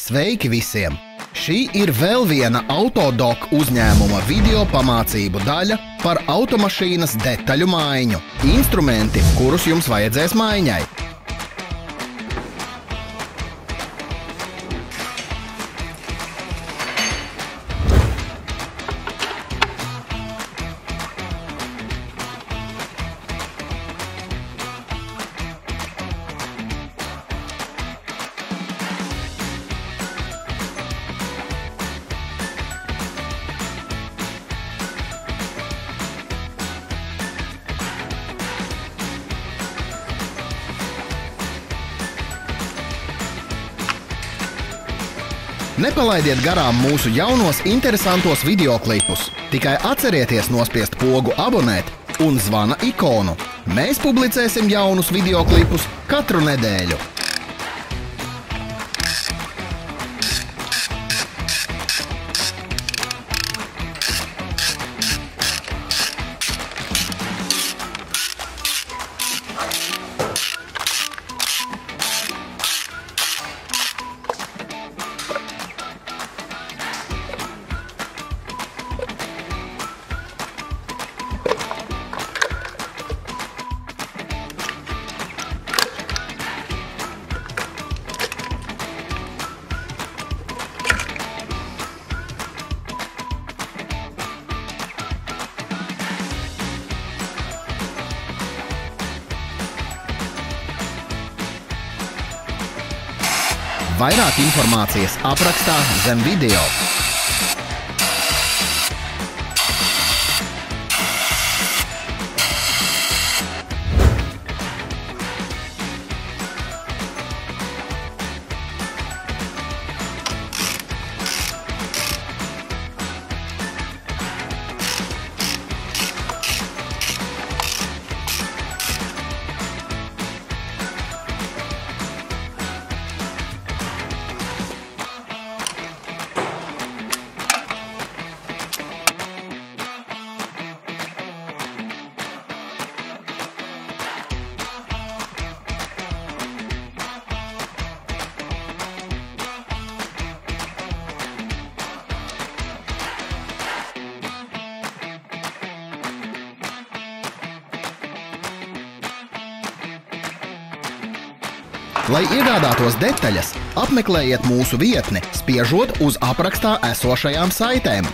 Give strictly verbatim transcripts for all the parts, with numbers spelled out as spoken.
Sveiki visiem! Šī ir vēl viena Autodoc uzņēmuma video pamācību daļa par automašīnas detaļu maiņu. Instrumenti, kurus jums vajadzēs maiņai. Nepalaidiet garām mūsu jaunos interesantos videoklipus. Tikai atcerieties nospiest pogu abonēt un zvana ikonu. Mēs publicēsim jaunus videoklipus katru nedēļu. Vairāk informācijas aprakstā zem video. Lai iegādātos detaļas, apmeklējiet mūsu vietni, spiežot uz aprakstā esošajām saitēm.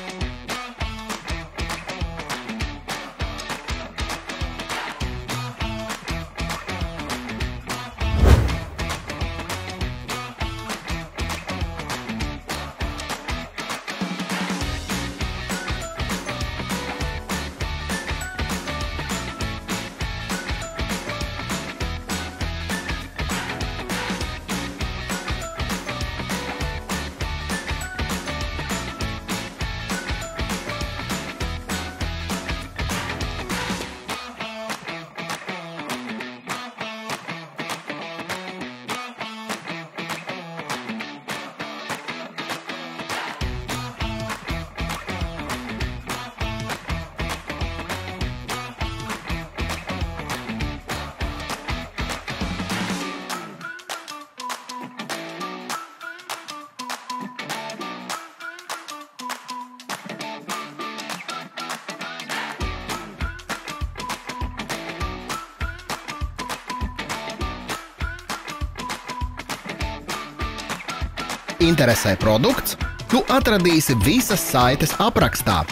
Interesē produkts? Tu atradīsi visas saites aprakstā.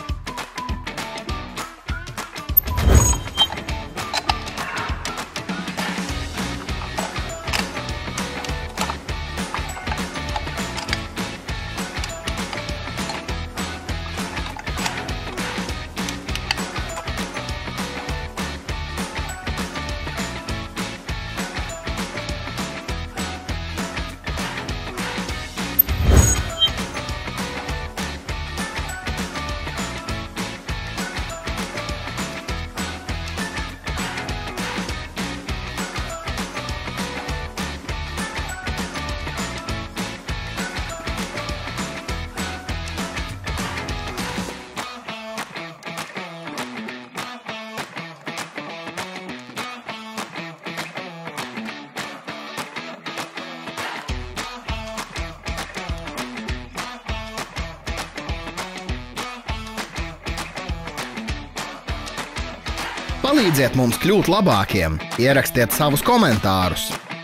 Palīdziet mums kļūt labākiem, ierakstiet savus komentārus.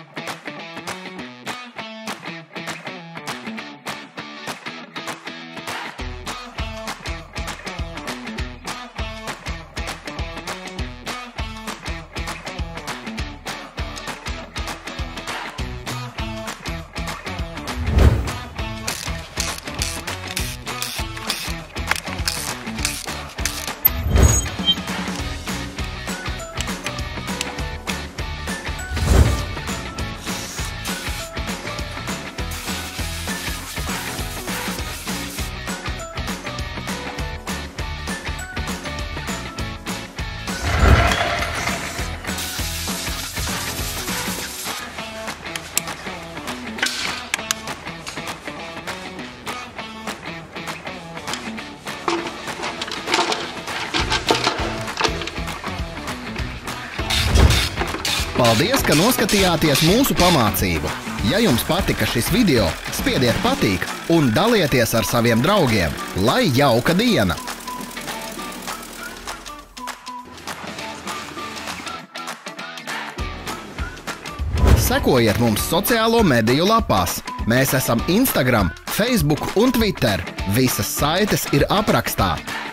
Paldies, ka noskatījāties mūsu pamācību! Ja jums patika šis video, spiediet patīk un dalieties ar saviem draugiem. Lai jauka diena! Sekojiet mums sociālo mediju lapās. Mēs esam Instagram, Facebook un Twitter. Visas saites ir aprakstā.